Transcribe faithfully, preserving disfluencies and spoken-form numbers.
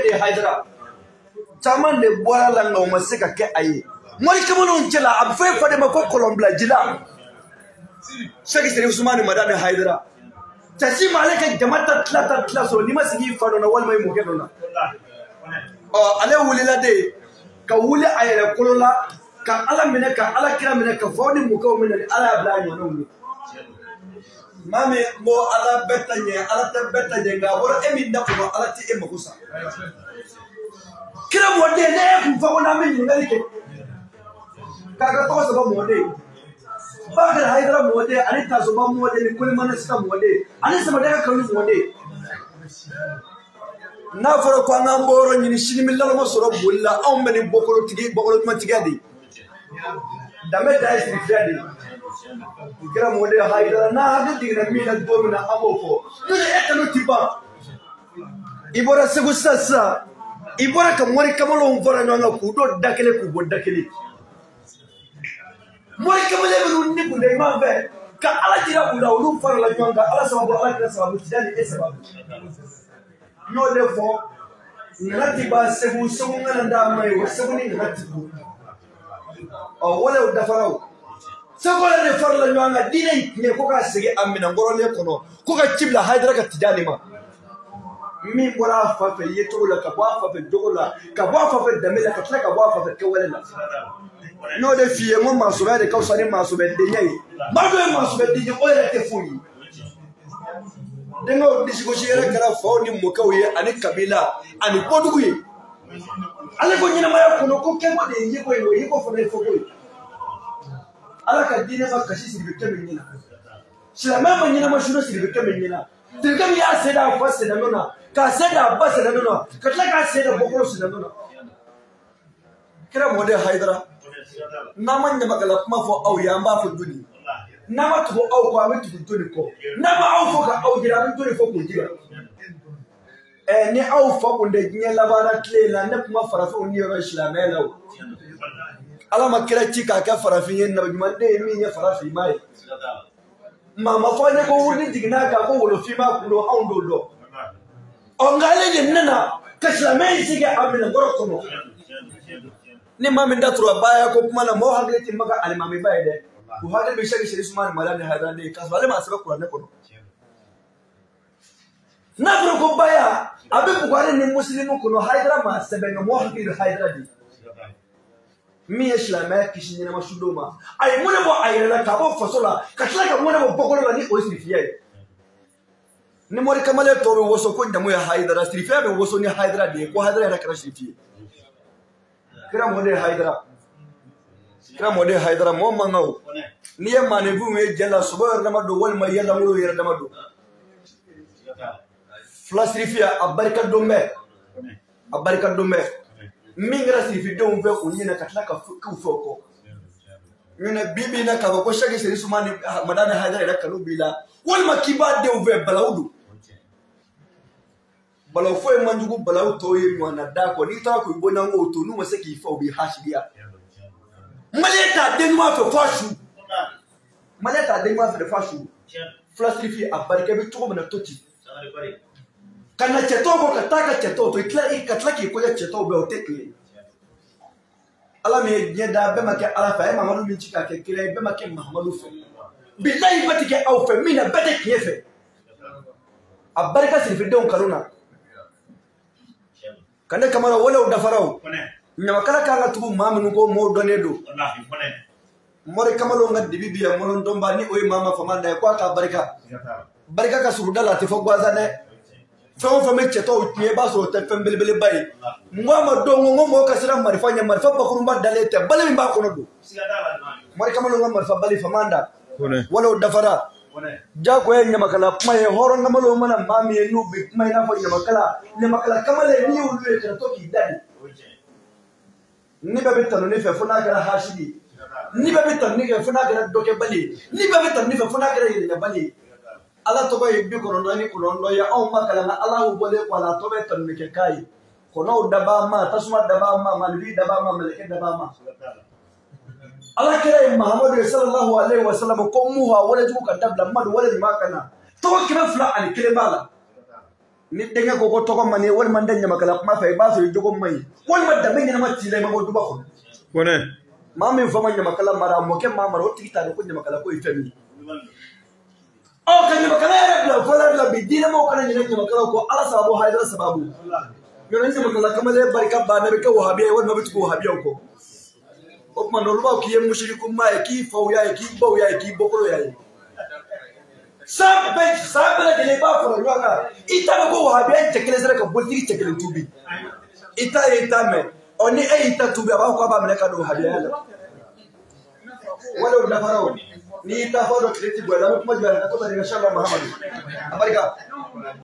mode haidara taman de bola la ngo masika ke ayi mori kamano jela ab fe fade mako kolombla jila shaki sere usmani madane haidara tasi malaka jamata tlata tlaso ni masigi fado na wal mai mo kedona o ale wulila de ka wuli ayere kolola ka ala mine ka ala kira mine ka fodi mu ko mine ala bla nyono mu mame mo ala betanye ala ta betanye nga wor emi ndako ala ti e makusa kira mo de ne ku fa wona min ngali ke kaga to so ba mo de bagar haidara mo de ani ta so ba mo de ni kul man sta mo de ani sama de ka lu mo de na foro ko ngamboro ni shini millal mo soro bulla aw meni bokolo tigi bokolo ma tigadi dame dai si fiadi kira mo de haidara na hadu digna mina domina amofo ni etano tiba ibora segu sasa ibora ka mori kamalo mvora nyanga kudo dakele ku bo dakele mori kamale bu ni bu de mave ka ala jira bula ulu fara la nyanga ala sababu ala kira sababu tidani e sababu no defo ngati ba segu segu ngana nda mai wo segu ni ngati bu o wala u dafarao segu la de fara la nyanga dine ne ko ka sege amina ngoro le kono ko ka kibla haidara ka tidani ma mi bora fa fe yeto la ka ba fa fe dogola ka ba fa fe damela ka tla ka ba fa fe ke wala la no de fiye mo masobe de ka usani masobe de nyai ma do masobe de je o ya te fuyi dengo disiko shira kala fawni mo kawye ani kabila ani podugu yi ale ko nyina maya kono ko ke mo de yiko yi yiko fo de fo ko ala ka dine ba kashi sirbe ke nyina sila mama nyina ma shuro sirbe ke nyina tilkam ya seda fa seda nona ka seda ba seda nona ka tla ka seda bokoro seda nona kira mo de haidara naman nyama kala kuma fo aw ya mba fo duni nama to aw ko ami to duni ko nama aw fo ka aw jira mi duni fo ko jira eh ni aw fo ko de nya labara tlela ne kuma farafa ni yoro islamela ala makira chika ka farafi yen na juma de mi nya farafi mai mama fo ne ko woni digna ka ko wolo fi ma ko do aw do do ongale de nana ka islamela siga amina goro ko ni mami ndatro baya ko kuma na mo hagleti maka alimami baye de ko hagle be shagi shiri sumani malani hada ne kasbale ma asaba qur'an ko na bro ko baya abe ko gare ni muslimu ko no haidra ma asaba no mo hagle haidra di mi islama kishin na mashudoma ay mune mo ayela ka bo fasola ka tlaka mune mo bokolo ni o srifiye ni mori kamale to be woso ko ndamu ya haidra srifiye be woso ni haidra di ko haidra ra kra srifiye kira mode haidara kira mode haidara mo mangau ni ya manevu me jala subar dama do wal ma yalla ngolo yera dama do flasrifia abarika dombe abarika dombe mingra sifi do mve kunyina katla ka ku foko nyina bibi na ka ko shage seri sumani madana haidara da kanu bila wal makiba de mve balaudu balaw foy manjugu balaw toye mwana dako ni ta ko ibona ngo to nu masaki fa obi hashiya maleta de nu afa fashu maleta de nu afa fashu flastrifi abarika bi to bana toti kana cheto ko kataka cheto to itla ikatla ki ko ya cheto be oteke ala me nyeda be make ala fa mamadu min chika ke kire be make mahamadu fe billahi batike au fe mina bade kiefe abarika sirfi don karuna kande kamara wala udafarao nyama kala kanga tubu mama nuko mo donedo wallahi fone more kamalo ngad bibiya mo ndomba ni oy mama famanda ko ka barika barika ka surudala te fogwaza ne fon fo me cheto tie baso te fembelebele bay ngoma dongo ngomo ka sira marifanya marifa bakurumba dalete bale mba kono do more kamalo ngam marifa bali famanda wala udafara jako ya nyama kala kuma ye horo ngamalo mana mami ye nubi kuma ina fo nyama kala nyama kala kamale ni ulwe kana toki dadi ni bebe tano ni fe funa kala hashidi ni bebe tano ni fe funa kala doke bali ni bebe tano ni fe funa kala yele bali ala to bay bi ko no ni ko no ya o makala na ala u bole ko ala to be tano ni ke kai ko no daba ma tasma daba ma malbi daba ma malike daba ma Allah kira Muhammad sallallahu alaihi wasallam ko muha wala ju ka dabla mad wala ma kana to kira fla al kire bala ni denga ko ko toko mani wal man danya makala ma fa ba so jogo mai wal man da bengina ma tile ma duba ko kone ma min fa man makala mara mo ke ma mara o tikita ko nya makala ko ifemi o kan nya makala ya rabla ko la bi dina mo kan nya makala ko ala sababu haidar sababu yo nya makala kamale barka ba na ka wahabiya wal ma bitu wahabiya ko o man no ba ki yem mushrikum ma ki fawya ki bawya ki bokoro ya Sabe, sabe la dele ba foro yoga. Ita ko wahabiya tekele sera ka bolti tekele tubi. Ita ita me. Oni e ita tubi ba ko ba meleka do wahabiya. Wala unda farao. Ni ita foro kreti bwela mo kuma jara ka to ba inshallah Muhammad. Amerika.